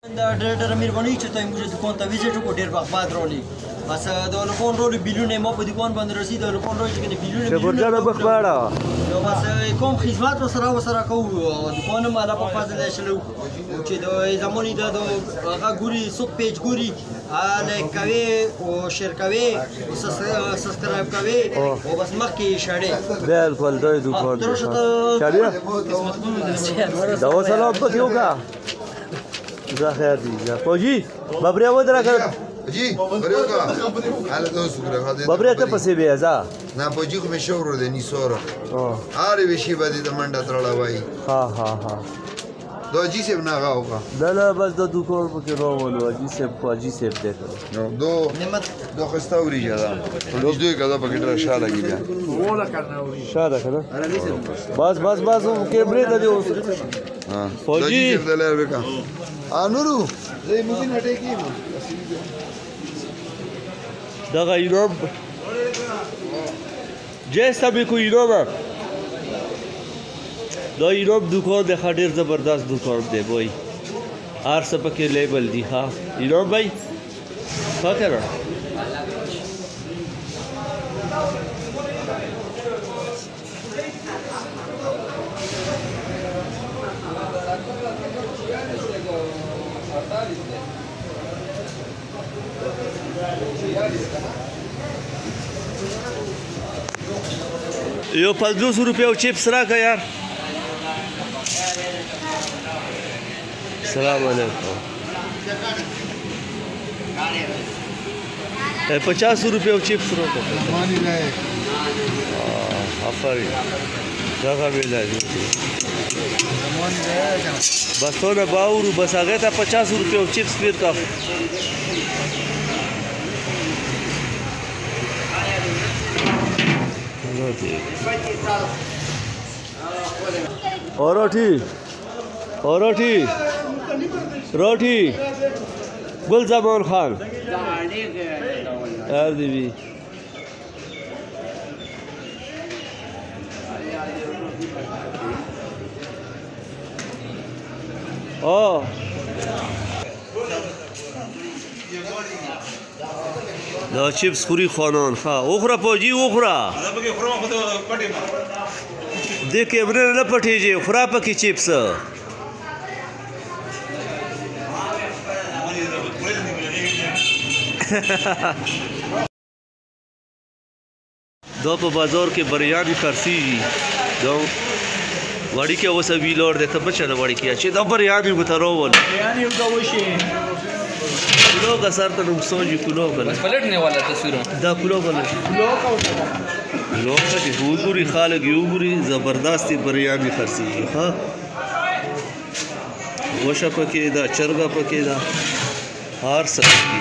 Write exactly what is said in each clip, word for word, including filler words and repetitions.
ډېر مهرباني چې تاسو موږ دکان ته ویزیټ وکړو ډېر وخت بعد راغلي بس د لوکون رول بیلونه ما په دکان باندې رسید د لوکون رول چې بیلونه شکرجان بخباړه نو بس کوم خدمات وسره وسره کوو دکان مالا په فاضل شلو چې د زمونی د هغه ګوري سو پیج ګوري لایک کوي او شیر کوي او سبسکرایب کوي او بس مخکې شاړي بالکل دوی دکان شاړي دا وسلام پکې وکړه جزا خیر دی فوجی ببریا ودرا کړ جی ببریا کا حاله دوست ګره ببریا ته پسې بیا ځه نه فوجی کوم شور دی ني سوره او اره وشي باندې د منډه ترلا وای ها ها ها دو جی سیب نه غاوګه نه نه بس د دکان پکې راولو جی سیب کو جی سیب دې نو دو دو خستا وری جدا دو دوی کدا پکې ډېر شاله کیږي ولا کرنا وری شاده کړه بس بس بس کیمرې ته دی اوس ها فوجی د لر وکا انورو زې موږ نه ټکی دغه ایروب جسته به کو ایروب دا ایروب دکان د خډیر زبردست دکان دی وای هر څه پکې لیبل دی ها ایروب بھائی فکر यो पचास रुपये चिप्स रखा यार सलाम अलैकुम पचास रुपये चिप्स रखो आफरी जगह मिल जाए बस तो ना बाउरू बस आ गया था पचास रुपये चिप्स फिर का और रोटी और रोटी रोटी गुलजमान खान यार दीवी ओ دا چیپس خوری خانان ها اوخرا پوجی اوخرا دې کیمرې نه پټېږي خورا پکې چیپس دا په بازار کې بریاني خرڅېږي دا وړي کې اوس ویلور دی ته بچه نه وړي کې چې دا بریاني به ته راول بریاني دا وشي کلو کا سر ته نقصان جی کلو کا بس پلټ نه والا تصویر دا کلو کا کلو کا کلو کا چې ګوري خالق یو ګوري زبردست بریاني خرڅېږي ها وشه پکې دا چرګه پکې دا هر څه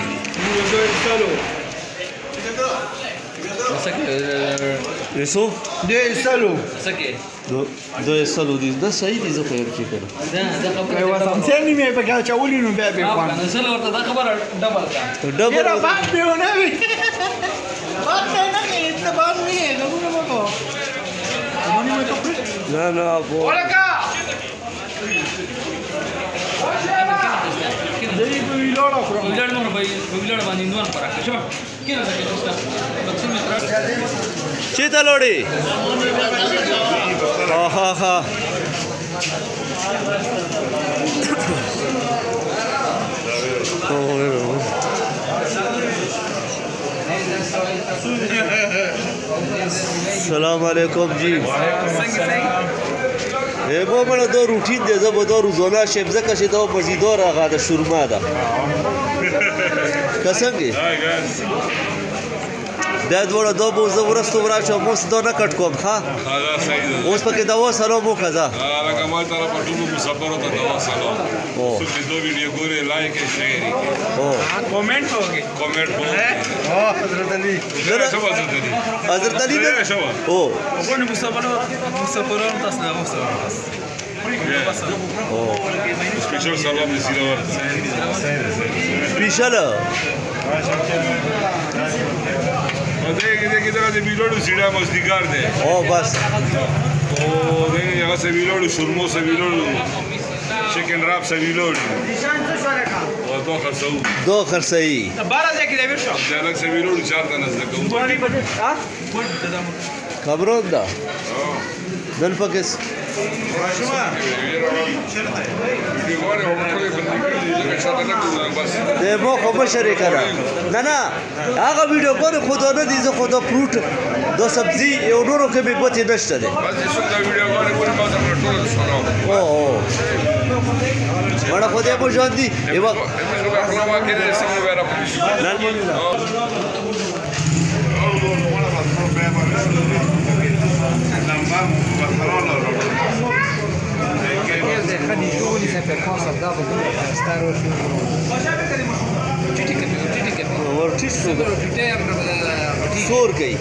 eso de salo sake do do salo دي دا صحیح دي زه خو یې فکر دا دا خبره سمسنی مې په کې چاولې نو بیا به خوان نه سره ورته دا خبره ډبل کا ډبل را باندې ونه وي باندې نه کې ته باندې نه نو مو مونږ مې ته نه نه ابو ولکا دې په ویلوړو خو ویلوړ نو په ویلوړ باندې نور پر راکښه کینه دا کې تاسو مې تر چیتا لوړي ها ها ها السلام علیکم جی اے بو بڑا دو روټین دی زه به دا روزانه شم ځکه چې دا مزیدار هغه د شورما ده که څنګه دا دوړه دا به زه ورستو وراشم اوس دا نه کټ کوم ښه اوس پکې دوا سلام وکړه ځه لکه ما طرف ټولو مسافرو ته دوا سلام څوک چې دو ویډیو ګوري لایک یې شیر یې کومنټ وکړي کومنټ وکړي او حضرت علي شو حضرت علي حضرت علي شو او وګورئ مسافرو مسافرو تاسو نه اوسه او سپیشل سلام دې سیده ور سپیشل دې کې کې دا د ویلوړو سیډا مزدګار دی او بس او دې هغه سویلوړو شورمو سویلوړو چکن راب سویلوړو دو خرڅو دو خرڅي بارا ځکه دی ورشو ځکه چې ویلو چار کنه زکه خبرو ده دل پکس ده مو خو بشری کنه نه نه هغه ویډیو کوله خدا نه دي زه خدا فروټ دو سبزی یو نورو کې به پته نشته ده بس څه دا ویډیو کوله کوله ما ته ټول سره او او وړه خو دې مو ژوند دي یو سور گئی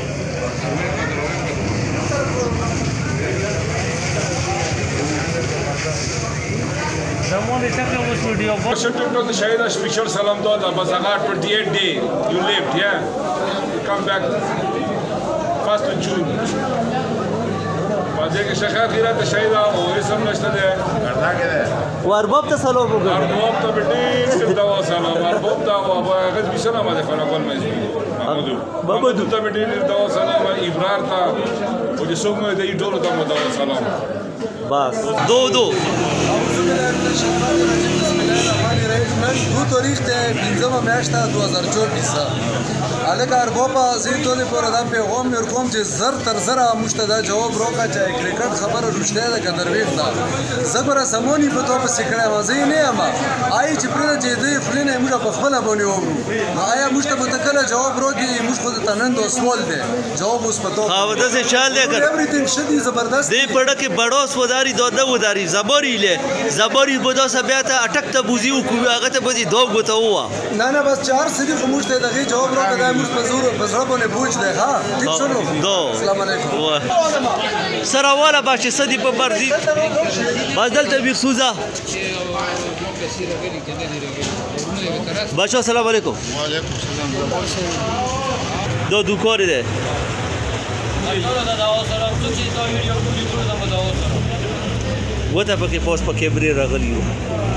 to the Shahida special salam to the Bazagar twenty-eighth day you lived, yeah? You come back first of June. بعدين الشيخات غيرت الشهيدة واسم نشتده وارباب تسلم وقول ارباب تبدي تبدا سلام ارباب تا وغد بسلام هذا فانا قول ما اسمه محمود محمود تبدي تبدا سلام ابرار تا وجسوم ده يدور تا مدا سلام بس دو دو نن دو تاریخ ته پنځمه میاشت دو هزار چوبیس الګا اربوپا زه ټول پر دا پیغام ورکوم چې زر تر زر مشته دا جواب روکا چې کرکټ خبره رښتیا ده که درویغ ده زګره سمونی په توپ سکړه وځي نه اما آی چې پر دې دې فلنه موږ په خپل باندې وورو آیا مشته په تکله جواب روکي موږ خو ته نن دو سوال ده جواب اوس په توپ او د څه چال ده کړ everything شدي زبردست دې پړه کې بڑوس وداري دوه وداري زبوري له زبوري بودا سبياته اٹک ته بوزي او کو هغه ته بوزي دوه غوته هوا نه نه بس چار سدي خموش ته دغه جواب روکا دا موږ په زور په زړه باندې بوج ده ها ٹھیک شنو السلام علیکم سره والا باشه سدي په مرزي بدل ته بيسوزا بچو السلام علیکم وعلیکم السلام دو دو کور ده وته پکې پوس پکې بری راغلی